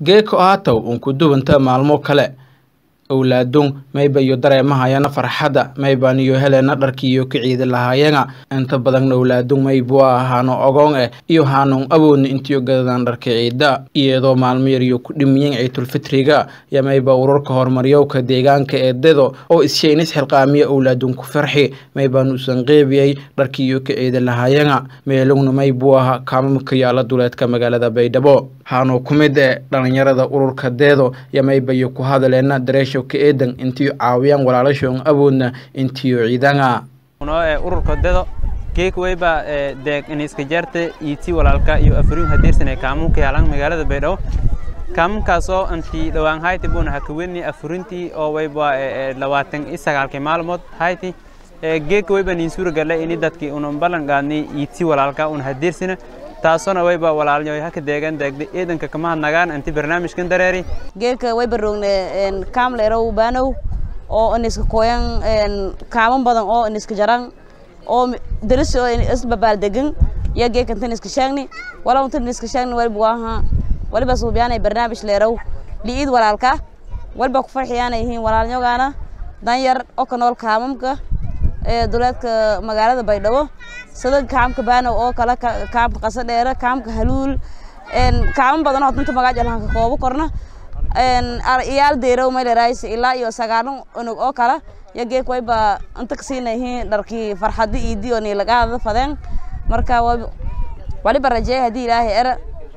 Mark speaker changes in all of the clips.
Speaker 1: geeko aatow unku duwanta maalmo kale awlaadun mayba iyo dareemahayana farxada mayban iyo helena dharkii iyo kiciida lahaayana inta badan awlaadun maybu ahaano ogoon iyo haanun awoodna intii gadadan dharka ciida iyadoo maalmo yar iyo ku dhimiyeen ciidul fitriga ya mayba ururka horumariyowka deegaanka ee dedo oo isheeynis xilqaamiye awlaadun ku farxi mayban u sanqeebiyay dharkii iyo kiciida lahaayana meelugna maybu aha kaamamka yaala duleedka magaalada Baydhabo haano kumid dhalinyarada ururka dedo ya mayba iyo ku hadaleena dareesho كأيدن انتيو عاويان ولالشون أبونا انتيو عيدانا
Speaker 2: ururka dedo geek wayba deeg in iska jartay iti walaalka iyo afrin hadeersanay kaamunka yaalan magaalada Baydhabo kaamunkaasoo anti dhawaan hayti buna hakawini afrintii oo wayba 29 maalmood hayti geek wayba nin suura galay in dadkii uun balan gaadnay iti walaalka uun hadeersana taasona wayba walaalnimo haka deegan deegday ciidanka kama nagaan inta barnaamijkan dareeri
Speaker 3: geeka wayba rogne kaamleero baanow oo iniska kooyan kaaman badan oo iniska jaran oo daris oo isbabaal degan ya geeka tan iska shaagni wala tan iska shaagni wayba waha waliba suubiyaanay barnaamij leerow liid walaalka walba ku farxiyaanayeen walaalnyogaana dan yar oo kanool kaamamka duleedka magaalada Baydhabo sida kaamka baanow oo kala kaamka qasadheera kaamka haluul kaam badan oo inta magaca lahan ka koobo korna iyaal deerow meel raayis ilaa iyo 9 unug oo kala ya geek wayba inta ka siinayeen dharkii farxad iidi oo laga fadeen marka waliba rajay hadii ilaahay era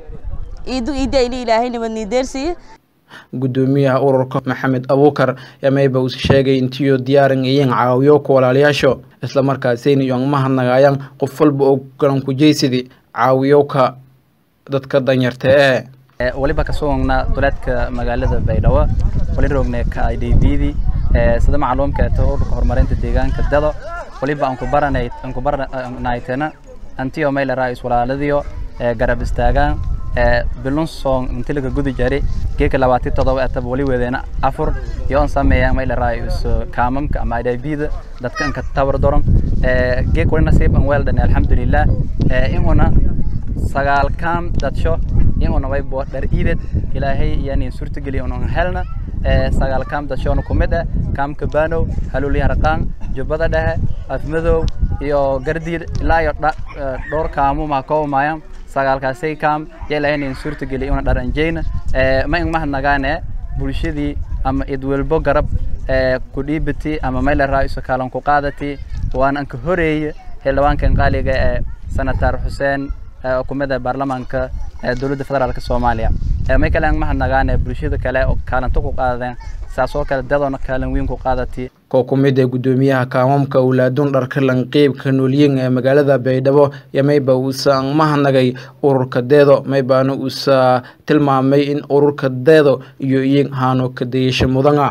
Speaker 3: iidi ilaahay nabadni deersi
Speaker 1: gudoomiyaha ururka Maxamed Abuukar yamayba uu sheegay intii diyaarin ayeen caawiyo ku walaalayaasho isla markaasina iyo mahadnaqayaan qof walba oo garan ku jeysidi caawiyowka dadka danyarta
Speaker 4: waliba ka soogna duleedka magaalada Baydhabo wali rogne ka IDBdi sida macluumka ururka horumarinta deegaanka dedo waliba aan ku baranaytana antiyo meel raayis walaaladiyo garab istaagaan bilon song inta laga gudi jari geeka 27 atab wali weedena afur yoon sameeyay meel raayis kaamamka ama IDBda dadkan ka tabar doran geek wali nasiib aan weeldan alxamdulillah inuna sagaal kaam dadsho inuna way boo dhar iidad ilaahay yani suurta gali inuu helna sagaal kaam dadsho ku mid kaamka baanow haluul yarqaan jubada dhahe afmadow iyo gardiir ilaa iyo dhowr kaamu ma koomayaan sagaalkaasay kaam yeelayn suurta gali inuu dharanjeena ma in mahadnaqaane bulshadii ama idwelbo garab ku dhiibati ama meel raayis kaalan ku qaadati waan an ka horeeyay xilwaankan qaaliga sanatar Xuseen kumada baarlamaanka dawladda federaalka Soomaaliya ma kala mahadnaqaane bulshada kale oo kaalanto ku qaadeen saasoo kale dadona kaalan weyn ku qaadati
Speaker 1: ko kumida gudoomiyaha kaamamka awlaadun dharka lanqeybka nooliyeen ee magaalada Baydhabo yamayba uu saan mahadnaqay ururka deedo maybaana uu tilmaamay in ururka deedo iyo iyeen haano ka deeyasho mudana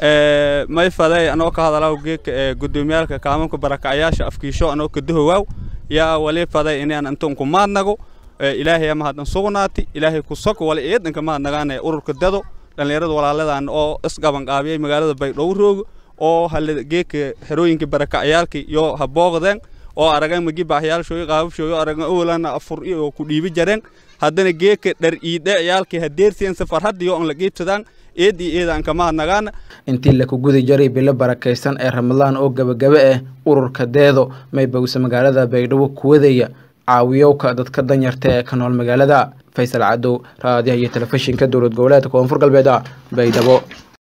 Speaker 5: may faday anoo ka hadalaa geeka gudoomiyaalka kaamamka barakacayaasha afkiisho anoo ka duhawaaw ya wali faday inaan antoon ku maadnago ilaahay ma hadan sugnaati ilaahay ku soo wali eedanka maadnagaan ururka deedo dhalinyarada walaaladan oo isgaban qaabiyay magaalada Baydhabo roog oo hal geeka xerooyinka barakacayaalka iyo habooqdeen oo aragan magi baahiyaal shooy qaabshooy aragan awlana afur iyo ku dhiibi jareen hadana geeka dhar iide ciyaalka hadeerteen safar hadiyo on la geebsadaan eedan kama nagaan
Speaker 1: intii la ku gudi jaray bil barakaysan ee Ramadaan oo gabagaba ururka deedo mayba uu magaalada Baydhabo ku wadaya caawiyowka dadka danyarta ee ka nool magaalada Faysal Cadow raadiyaha iyo telefishinka dawlad goboleedka Koonfur Galbeed Baydhabo